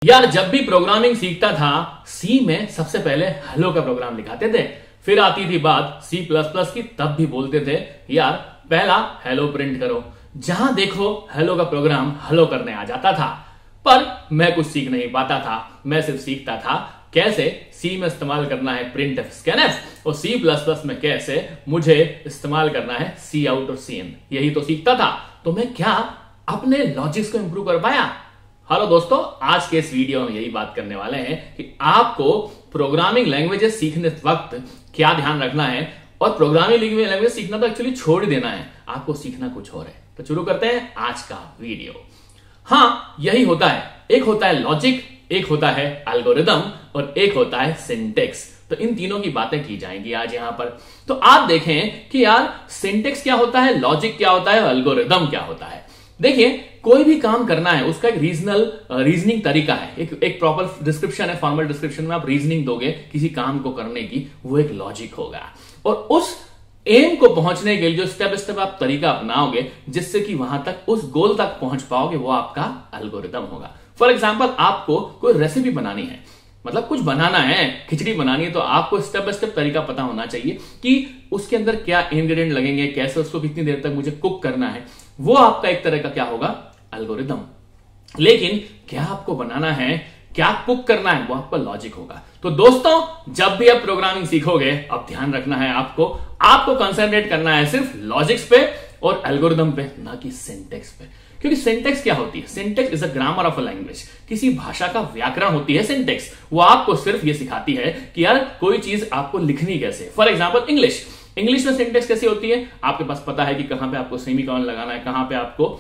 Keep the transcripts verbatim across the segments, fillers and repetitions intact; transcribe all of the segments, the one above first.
यार जब भी प्रोग्रामिंग सीखता था सी में सबसे पहले हेलो का प्रोग्राम लिखाते थे, फिर आती थी बात सी प्लस प्लस की, तब भी बोलते थे यार पहला हेलो प्रिंट करो। जहां देखो हेलो का प्रोग्राम हेलो करने आ जाता था, पर मैं कुछ सीख नहीं पाता था। मैं सिर्फ सीखता था कैसे सी में इस्तेमाल करना है प्रिंट एफ स्कैनएफ और सी प्लस प्लस में कैसे मुझे इस्तेमाल करना है सी आउट और सी इन, यही तो सीखता था। तो मैं क्या अपने लॉजिक्स को इंप्रूव कर पाया? हेलो दोस्तों, आज के इस वीडियो में यही बात करने वाले हैं कि आपको प्रोग्रामिंग लैंग्वेजेस सीखने वक्त क्या ध्यान रखना है, और प्रोग्रामिंग लैंग्वेज सीखना तो एक्चुअली छोड़ ही देना है, आपको सीखना कुछ और है। तो शुरू करते हैं आज का वीडियो। हाँ, यही होता है, एक होता है लॉजिक, एक होता है एल्गोरिदम और एक होता है सिंटेक्स। तो इन तीनों की बातें की जाएंगी आज यहां पर। तो आप देखें कि यार सिंटेक्स क्या होता है, लॉजिक क्या होता है, एल्गोरिदम क्या होता है। देखिए, कोई भी काम करना है उसका एक रीजनल रीजनिंग तरीका है, एक एक प्रॉपर डिस्क्रिप्शन है, फॉर्मल डिस्क्रिप्शन में आप रीजनिंग दोगे किसी काम को करने की, वो एक लॉजिक होगा। और उस एम को पहुंचने के लिए जो स्टेप स्टेप आप तरीका अपनाओगे जिससे कि वहां तक उस गोल तक पहुंच पाओगे, वो आपका एल्गोरिदम होगा। फॉर एग्जाम्पल, आपको कोई रेसिपी बनानी है, मतलब कुछ बनाना है, खिचड़ी बनानी है, तो आपको स्टेप बाय स्टेप तरीका पता होना चाहिए कि उसके अंदर क्या इंग्रेडिएंट लगेंगे, कैसे उसको कितनी देर तक मुझे कुक करना है। वो आपका एक तरह का क्या होगा, एल्गोरिदम। लेकिन क्या आपको बनाना है, क्या कुक करना है, वो आपका लॉजिक होगा। तो दोस्तों, जब भी आप प्रोग्रामिंग सीखोगे, अब ध्यान रखना है आपको आपको कंसंट्रेट करना है सिर्फ लॉजिक्स पे और एल्गोरिदम पे, ना कि सिंटेक्स पे। क्योंकि सिंटेक्स क्या होती है? Syntax is a grammar of a language. किसी भाषा का व्याकरण होती है सिंटेक्स। वो आपको सिर्फ ये सिखाती है कि यार कोई चीज आपको लिखनी कैसे। फॉर एग्जाम्पल, इंग्लिश इंग्लिश में सिंटेक्स कैसी होती है, आपके पास पता है कि कहां पे आपको सेमीकोलन लगाना है, कहां पे आपको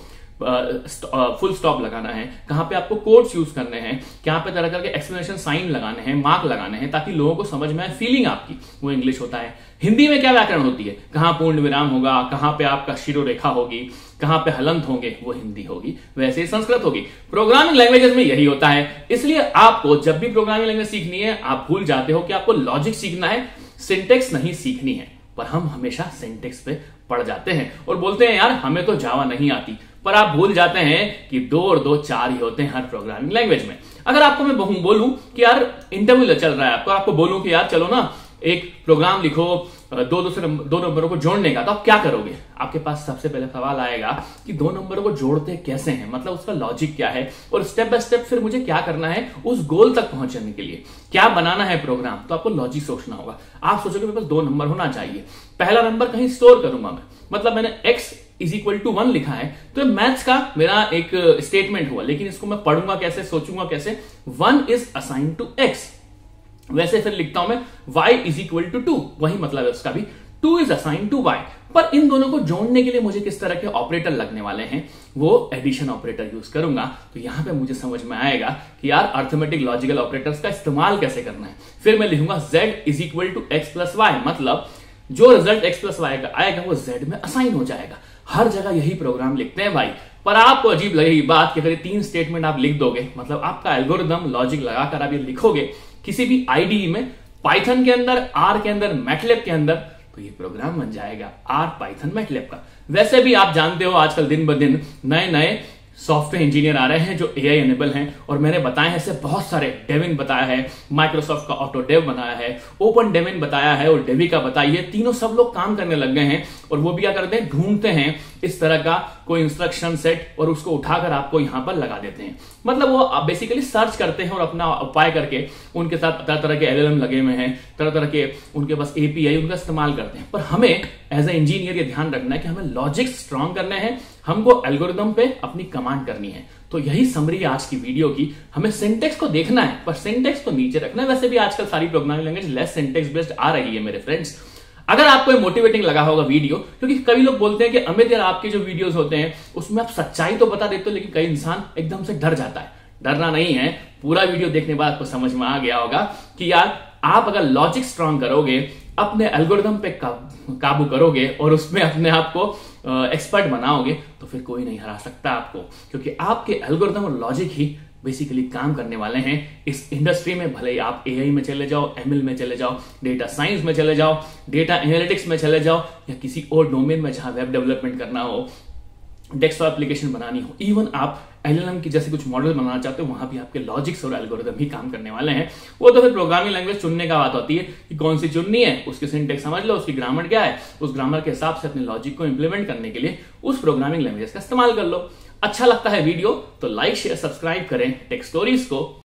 फुल uh, स्टॉप uh, लगाना है, कहां पे आपको कोट्स यूज करने हैं, कहां पे तरह तरह के एक्सप्लेनेशन साइन लगाने हैं, मार्क लगाने हैं, ताकि लोगों को समझ में आए, फीलिंग आपकी, वो इंग्लिश होता है। हिंदी में क्या व्याकरण होती है, कहां पूर्ण विराम होगा, कहां पे आपका शिरोरेखा होगी, कहां पे हलंत होंगे, वो हिंदी होगी। वैसे ही संस्कृत होगी। प्रोग्रामिंग लैंग्वेजेस में यही होता है। इसलिए आपको जब भी प्रोग्रामिंग लैंग्वेज सीखनी है, आप भूल जाते हो कि आपको लॉजिक सीखना है, सिंटेक्स नहीं सीखनी है। पर हम हमेशा सिंटेक्स पे पड़ जाते हैं और बोलते हैं यार हमें तो जावा नहीं आती, पर आप भूल जाते हैं कि दो और दो चार ही होते हैं हर प्रोग्रामिंग लैंग्वेज में। अगर आपको मैं बोलूं कि यार इंटरव्यू चल रहा है आपको, आपको बोलूं कि यार चलो ना एक प्रोग्राम लिखो दो दूसरे दो नंबरों को जोड़ने का, तो आप क्या करोगे? आपके पास सबसे पहले सवाल आएगा कि दो नंबरों को जोड़ते कैसे हैं, मतलब उसका लॉजिक क्या है, और स्टेप बाय स्टेप फिर मुझे क्या करना है उस गोल तक पहुंचने के लिए, क्या बनाना है प्रोग्राम। तो आपको लॉजिक सोचना होगा। आप सोचोगे मेरे पास दो नंबर होना चाहिए, पहला नंबर कहीं स्टोर करूंगा मैं, मतलब मैंने x is equal to one लिखा है, तो मैथ्स का मेरा एक स्टेटमेंट हुआ, लेकिन इसको मैं पढ़ूंगा कैसे, सोचूंगा कैसे, one is assign to X. वैसे फिर लिखता हूं मैं y is equal to two, वही मतलब है उसका भी, two is assign to y। पर इन दोनों को जोड़ने के लिए मुझे किस तरह के ऑपरेटर लगने वाले हैं, वो एडिशन ऑपरेटर यूज करूंगा। तो यहां पे मुझे समझ में आएगा कि यार अर्थमेटिक लॉजिकल ऑपरेटर्स का इस्तेमाल कैसे करना है। फिर मैं लिखूंगा z is equal to X plus Y, मतलब जो रिजल्ट x प्लस वाई का आएगा वो z में असाइन हो जाएगा। हर जगह यही प्रोग्राम लिखते हैं भाई। पर आपको अजीब लगेगी बात कि अगर ये तीन स्टेटमेंट आप लिख दोगे, मतलब आपका एल्गोरिदम लॉजिक लगाकर आप ये लिखोगे किसी भी आईडीई में, पाइथन के अंदर, आर के अंदर, मैटलैब के अंदर, तो ये प्रोग्राम बन जाएगा आर पाइथन मैटलैब का। वैसे भी आप जानते हो आजकल दिन ब दिन नए नए सॉफ्टवेयर इंजीनियर आ रहे हैं जो एआई एनेबल हैं, और मैंने बताया है ऐसे बहुत सारे, डेविन बताया है, माइक्रोसॉफ्ट का ऑटोडेव बनाया है, ओपन डेविन बताया है और डेविका बताई है। तीनों सब लोग काम करने लग गए हैं, और वो भी क्या करते हैं, ढूंढते हैं इस तरह का कोई इंस्ट्रक्शन सेट और उसको उठाकर आपको यहां पर लगा देते हैं। मतलब वो बेसिकली सर्च करते हैं और अपना उपाय करके उनके साथ तरह तरह के एलएलएम लगे हुए हैं, तरह तरह के उनके पास एपीआई, उनका इस्तेमाल करते हैं। पर हमें एज ए इंजीनियर ये ध्यान रखना है कि हमें लॉजिक स्ट्रांग करने हैं, हमको एल्गोरिदम पे अपनी कमांड करनी है। तो यही समरी आज की वीडियो की। हमें सिंटेक्स को देखना है, पर सिंटेक्स को नीचे रखना है। वैसे भी आजकल सारी programming language less syntax based आ रही है मेरे फ्रेंड्स। अगर आपको मोटिवेटिंग लगा होगा वीडियो, क्योंकि कई लोग बोलते हैं कि अमित यार आपके जो वीडियोस होते हैं उसमें आप सच्चाई तो बता देते हो, लेकिन कई इंसान एकदम से डर जाता है। डरना नहीं है, पूरा वीडियो देखने के बाद आपको समझ में आ गया होगा कि यार आप अगर लॉजिक स्ट्रांग करोगे, अपने एल्गोरिदम पे काबू करोगे और उसमें अपने आप को एक्सपर्ट बनाओगे, तो फिर कोई नहीं हरा सकता आपको, क्योंकि आपके एल्गोरिदम और लॉजिक ही बेसिकली काम करने वाले हैं इस इंडस्ट्री में। भले ही आप एआई में चले जाओ, एमएल में चले जाओ, डेटा साइंस में चले जाओ, डेटा एनालिटिक्स में चले जाओ, या किसी और डोमेन में जहां वेब डेवलपमेंट करना हो, डेस्कटॉप एप्लीकेशन बनानी हो, इवन आप एलएलएम की जैसे कुछ मॉडल बनाना चाहते हो, वहां भी आपके लॉजिक्स और एल्गोरिथम ही काम करने वाले हैं। वो तो फिर प्रोग्रामिंग लैंग्वेज चुनने का बात होती है कि कौन सी चुननी है, उसकी सिंटेक्स समझ लो, उसकी ग्रामर क्या है, उस ग्रामर के हिसाब से अपने लॉजिक को इंप्लीमेंट करने के लिए उस प्रोग्रामिंग लैंग्वेज का इस्तेमाल कर लो। अच्छा लगता है वीडियो तो लाइक शेयर सब्सक्राइब करें टेक स्टोरीज को।